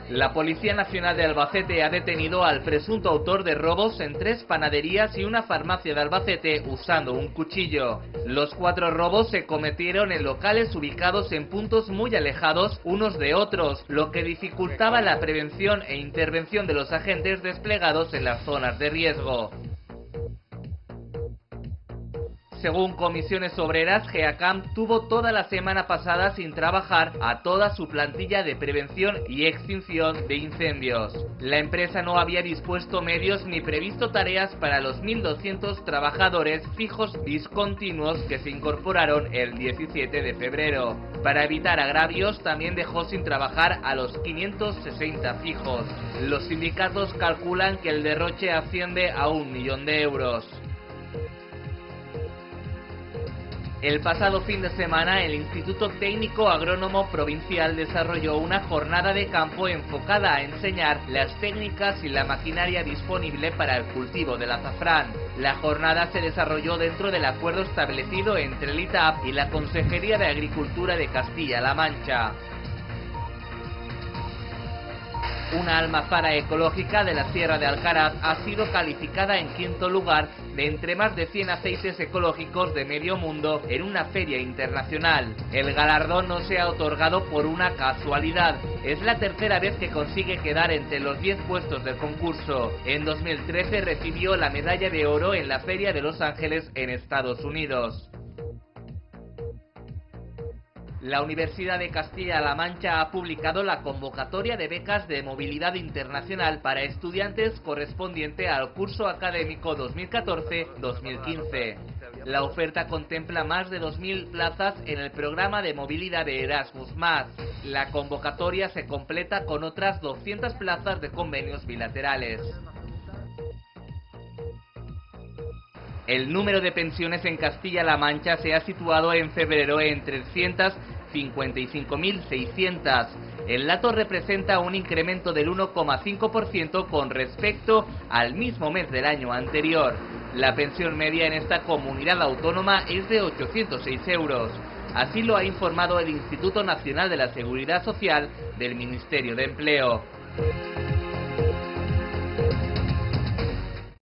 La Policía Nacional de Albacete ha detenido al presunto autor de robos en 3 panaderías y una farmacia de Albacete usando un cuchillo. Los 4 robos se cometieron en locales ubicados en puntos muy alejados unos de otros, lo que dificultaba la prevención e intervención de los agentes desplegados en las zonas de riesgo. Según Comisiones Obreras, GEACAM tuvo toda la semana pasada sin trabajar a toda su plantilla de prevención y extinción de incendios. La empresa no había dispuesto medios ni previsto tareas para los 1.200 trabajadores fijos discontinuos que se incorporaron el 17 de febrero. Para evitar agravios, también dejó sin trabajar a los 560 fijos. Los sindicatos calculan que el derroche asciende a 1 millón de euros. El pasado fin de semana, el Instituto Técnico Agrónomo Provincial desarrolló una jornada de campo enfocada a enseñar las técnicas y la maquinaria disponible para el cultivo del azafrán. La jornada se desarrolló dentro del acuerdo establecido entre el ITAP y la Consejería de Agricultura de Castilla-La Mancha. Una almazara ecológica de la Sierra de Alcaraz ha sido calificada en 5º lugar de entre más de 100 aceites ecológicos de medio mundo en una feria internacional. El galardón no se ha otorgado por una casualidad. Es la tercera vez que consigue quedar entre los 10 puestos del concurso. En 2013 recibió la medalla de oro en la Feria de Los Ángeles en Estados Unidos. La Universidad de Castilla-La Mancha ha publicado la convocatoria de becas de movilidad internacional para estudiantes correspondiente al curso académico 2014-2015. La oferta contempla más de 2.000 plazas en el programa de movilidad de Erasmus+. La convocatoria se completa con otras 200 plazas de convenios bilaterales. El número de pensiones en Castilla-La Mancha se ha situado en febrero en 355.600. El dato representa un incremento del 1,5% con respecto al mismo mes del año anterior. La pensión media en esta comunidad autónoma es de 806 euros. Así lo ha informado el Instituto Nacional de la Seguridad Social del Ministerio de Empleo.